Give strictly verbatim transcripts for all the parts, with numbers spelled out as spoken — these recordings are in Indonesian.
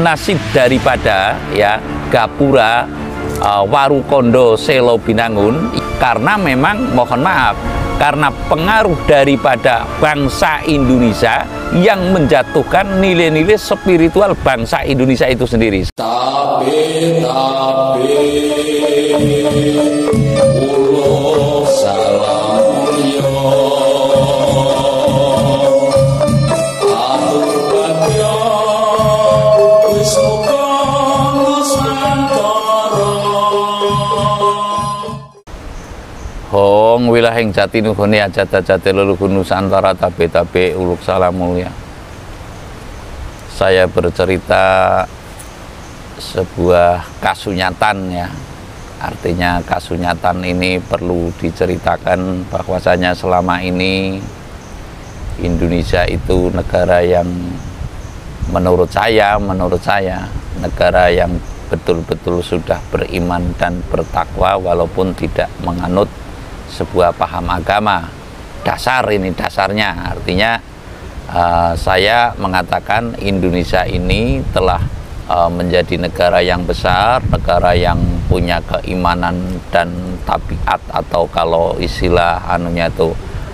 nasib daripada ya Gapura uh, Warukondo Selo Binangun, karena memang mohon maaf, karena pengaruh daripada bangsa Indonesia yang menjatuhkan nilai-nilai spiritual bangsa Indonesia itu sendiri. Tapi, tapi, ulo salam yo, atur bagyo, wismuka nusantara. Hong wilahing jati nuhuni ajat-ajati leluhun Nusantara tabe-tabe uluk salam mulia. Saya bercerita sebuah kasunyatan ya. Artinya kasunyatan ini perlu diceritakan bahwasanya selama ini Indonesia itu negara yang menurut saya, menurut saya negara yang betul-betul sudah beriman dan bertakwa walaupun tidak menganut sebuah paham agama dasar. Ini dasarnya, artinya uh, saya mengatakan Indonesia ini telah uh, menjadi negara yang besar, negara yang punya keimanan dan tabiat, atau kalau istilah anunya itu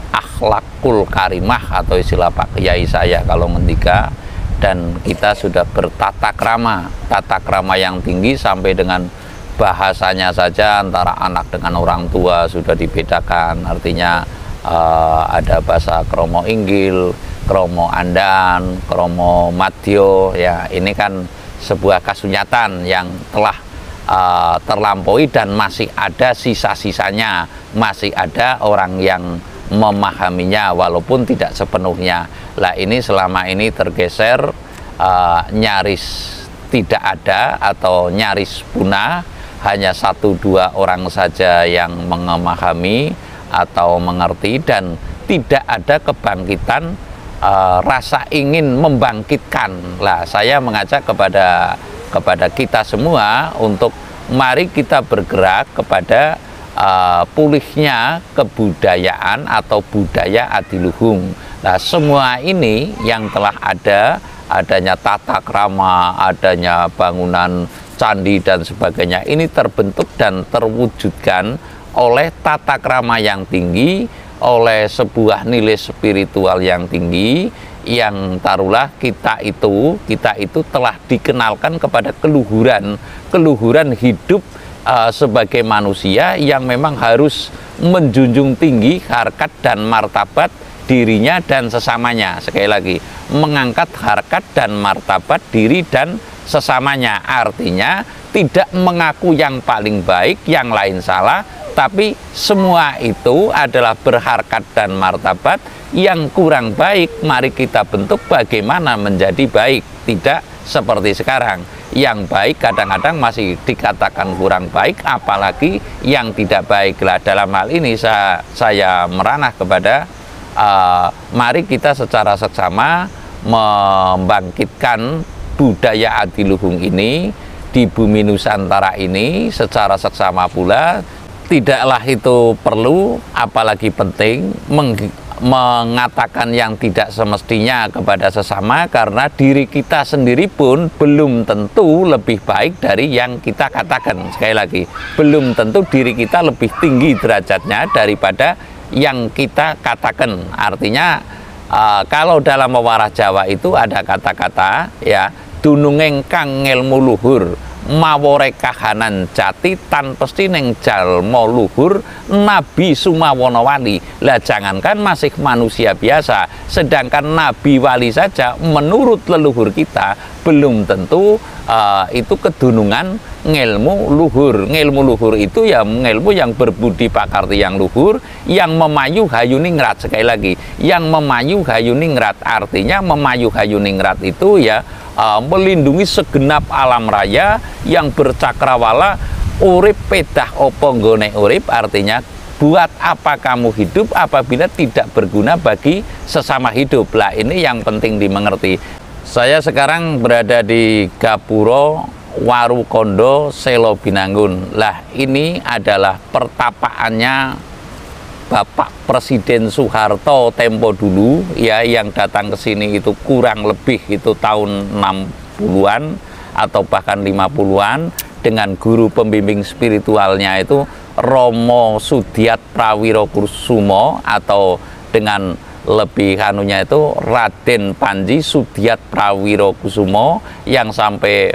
akhlakul karimah, atau istilah Pak Kiai saya kalau ngendika, dan kita sudah bertata krama, tata krama yang tinggi sampai dengan bahasanya saja antara anak dengan orang tua sudah dibedakan. Artinya uh, ada bahasa kromo inggil, kromo andan, kromo madyo ya. Ini kan sebuah kasunyatan yang telah uh, terlampaui dan masih ada sisa-sisanya, masih ada orang yang memahaminya walaupun tidak sepenuhnya. Lah ini selama ini tergeser, uh, nyaris tidak ada atau nyaris punah. Hanya satu dua orang saja yang memahami atau mengerti, dan tidak ada kebangkitan uh, rasa ingin membangkitkan. Lah saya mengajak kepada kepada kita semua untuk mari kita bergerak kepada uh, pulihnya kebudayaan atau budaya adiluhung. Nah semua ini yang telah ada, adanya tata krama, adanya bangunan candi dan sebagainya, ini terbentuk dan terwujudkan oleh tata krama yang tinggi, oleh sebuah nilai spiritual yang tinggi, yang taruhlah kita itu kita itu telah dikenalkan kepada keluhuran keluhuran hidup uh, sebagai manusia yang memang harus menjunjung tinggi harkat dan martabat dirinya dan sesamanya. Sekali lagi, mengangkat harkat dan martabat diri dan sesamanya, artinya tidak mengaku yang paling baik, yang lain salah, tapi semua itu adalah berharkat dan martabat. Yang kurang baik mari kita bentuk bagaimana menjadi baik, tidak seperti sekarang yang baik kadang-kadang masih dikatakan kurang baik, apalagi yang tidak baik. Lah dalam hal ini saya, saya meranah kepada uh, mari kita secara seksama membangkitkan budaya adiluhung ini di bumi Nusantara ini secara seksama pula. Tidaklah itu perlu, apalagi penting meng mengatakan yang tidak semestinya kepada sesama, karena diri kita sendiri pun belum tentu lebih baik dari yang kita katakan. Sekali lagi, belum tentu diri kita lebih tinggi derajatnya daripada yang kita katakan. Artinya uh, kalau dalam wewarah Jawa itu ada kata-kata ya, dunungeng kang ngelmu luhur mawore kahanan jati tan pesti neng jalmo luhur nabi sumawono wali. Lah jangankan masih manusia biasa, sedangkan nabi wali saja menurut leluhur kita belum tentu uh, itu kedunungan ngelmu luhur. Ngelmu luhur itu ya ngelmu yang berbudi pakarti yang luhur, yang memayu hayuningrat. Sekali lagi, yang memayu hayuningrat, artinya memayu hayuningrat itu ya Uh, melindungi segenap alam raya yang bercakrawala. Urip pedah opo nggone urip, artinya buat apa kamu hidup apabila tidak berguna bagi sesama hidup. Lah ini yang penting dimengerti. Saya sekarang berada di Gapura Warukondo Selo Binangun. Lah ini adalah pertapaannya Bapak Presiden Soeharto tempo dulu ya, yang datang ke sini itu kurang lebih itu tahun enam puluhan. atau bahkan lima puluhan dengan guru pembimbing spiritualnya itu Romo Sudiat Prawirokusumo, atau dengan lebih kanunya itu Raden Panji Sudiat Prawirokusumo, yang sampai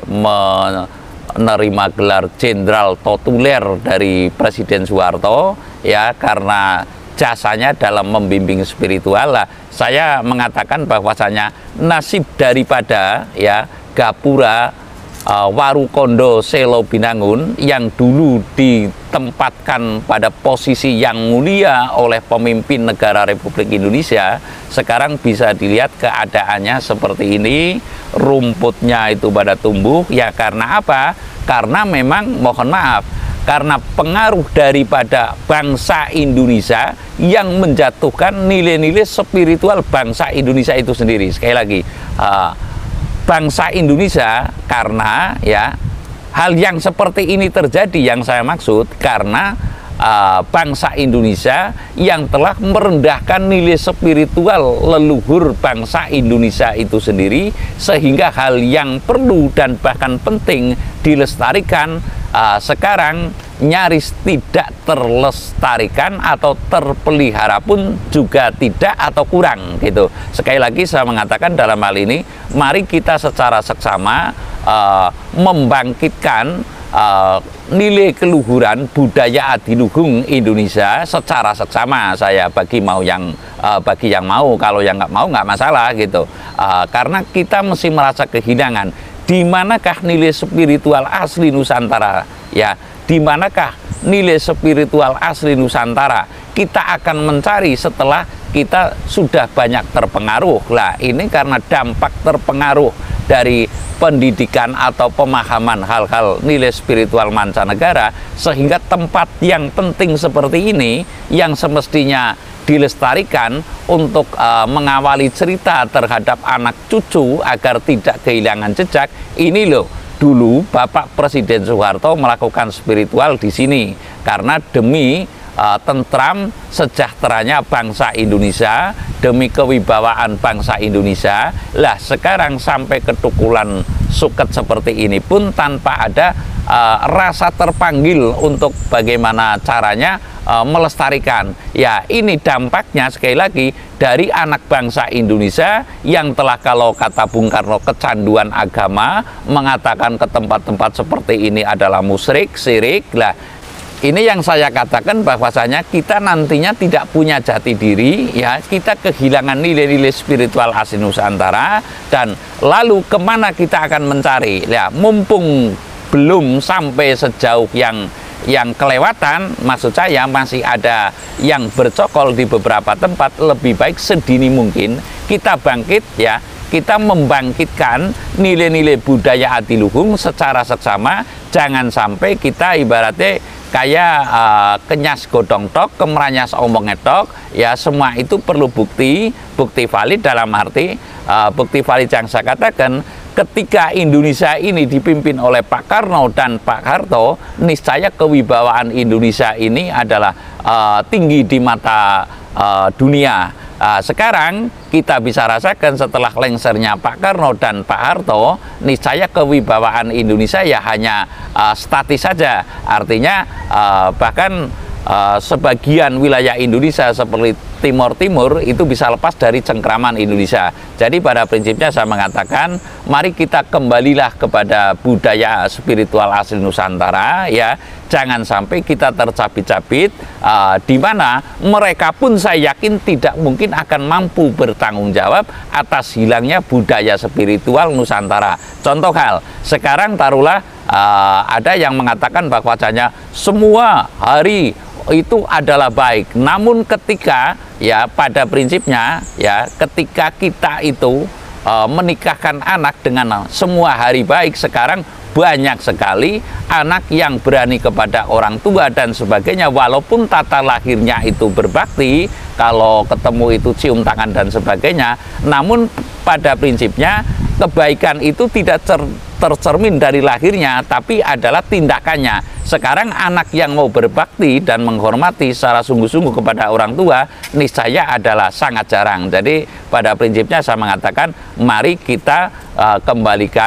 menerima gelar Jenderal Totuler dari Presiden Soeharto ya, karena jasanya dalam membimbing spiritual. Lah, saya mengatakan bahwasanya nasib daripada ya Gapura uh, Warukondo Selo Binangun yang dulu ditempatkan pada posisi yang mulia oleh pemimpin negara Republik Indonesia, sekarang bisa dilihat keadaannya seperti ini, rumputnya itu pada tumbuh ya. Karena apa? Karena memang mohon maaf, karena pengaruh daripada bangsa Indonesia yang menjatuhkan nilai-nilai spiritual bangsa Indonesia itu sendiri. Sekali lagi, uh, bangsa Indonesia, karena ya hal yang seperti ini terjadi, yang saya maksud karena uh, bangsa Indonesia yang telah merendahkan nilai spiritual leluhur bangsa Indonesia itu sendiri, sehingga hal yang perlu dan bahkan penting dilestarikan Uh, sekarang nyaris tidak terlestarikan atau terpelihara pun juga tidak atau kurang gitu. Sekali lagi saya mengatakan dalam hal ini, mari kita secara seksama uh, membangkitkan uh, nilai keluhuran budaya adiluhung Indonesia secara seksama. Saya bagi mau yang uh, bagi yang mau, kalau yang nggak mau nggak masalah gitu. Uh, karena kita mesti merasa kehilangan. Di manakah nilai spiritual asli Nusantara? Ya, di manakah nilai spiritual asli Nusantara? Kita akan mencari setelah kita sudah banyak terpengaruh. Lah, ini karena dampak terpengaruh dari pendidikan atau pemahaman hal-hal nilai spiritual mancanegara, sehingga tempat yang penting seperti ini yang semestinya dilestarikan untuk uh, mengawali cerita terhadap anak cucu agar tidak kehilangan jejak. Ini loh, dulu Bapak Presiden Soeharto melakukan spiritual di sini karena demi uh, tentram sejahteranya bangsa Indonesia, demi kewibawaan bangsa Indonesia. Lah, sekarang sampai ketukulan suket seperti ini pun tanpa ada uh, rasa terpanggil untuk bagaimana caranya uh, melestarikan. Ya, ini dampaknya sekali lagi dari anak bangsa Indonesia yang telah, kalau kata Bung Karno, kecanduan agama, mengatakan ke tempat-tempat seperti ini adalah musyrik, syirik. Lah, ini yang saya katakan bahwasanya kita nantinya tidak punya jati diri, ya, kita kehilangan nilai-nilai spiritual asli Nusantara, dan lalu kemana kita akan mencari? Ya, mumpung belum sampai sejauh yang yang kelewatan, maksud saya masih ada yang bercokol di beberapa tempat, lebih baik sedini mungkin kita bangkit ya, kita membangkitkan nilai-nilai budaya adiluhung secara seksama. Jangan sampai kita ibaratnya kayak uh, kenyas godong tok, kemeranyas omong etok, ya, semua itu perlu bukti, bukti valid dalam arti uh, bukti valid yang saya katakan, ketika Indonesia ini dipimpin oleh Pak Karno dan Pak Harto, niscaya kewibawaan Indonesia ini adalah uh, tinggi di mata uh, dunia. Uh, sekarang kita bisa rasakan setelah lengsernya Pak Karno dan Pak Harto, niscaya kewibawaan Indonesia ya hanya uh, statis saja. Artinya uh, bahkan uh, sebagian wilayah Indonesia seperti Timur Timur itu bisa lepas dari cengkraman Indonesia. Jadi pada prinsipnya saya mengatakan, mari kita kembalilah kepada budaya spiritual asli Nusantara ya. Jangan sampai kita tercabit-cabit, uh, di mana mereka pun saya yakin tidak mungkin akan mampu bertanggung jawab atas hilangnya budaya spiritual Nusantara. Contoh hal, sekarang taruhlah uh, ada yang mengatakan bahwasanya semua hari itu adalah baik, namun ketika ya pada prinsipnya ya ketika kita itu e, menikahkan anak dengan semua hari baik, sekarang banyak sekali anak yang berani kepada orang tua dan sebagainya, walaupun tata lahirnya itu berbakti, kalau ketemu itu cium tangan dan sebagainya, namun pada prinsipnya kebaikan itu tidak ter tercermin dari lahirnya, tapi adalah tindakannya. Sekarang anak yang mau berbakti dan menghormati secara sungguh-sungguh kepada orang tua, niscaya adalah sangat jarang. Jadi pada prinsipnya saya mengatakan, mari kita uh, kembalikan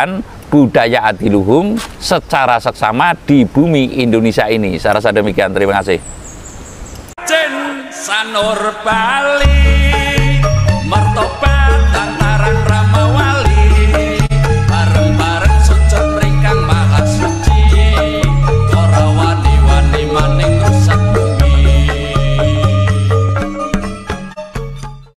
budaya adiluhung secara seksama di bumi Indonesia ini. Saya rasa demikian, terima kasih. Sanur Bali,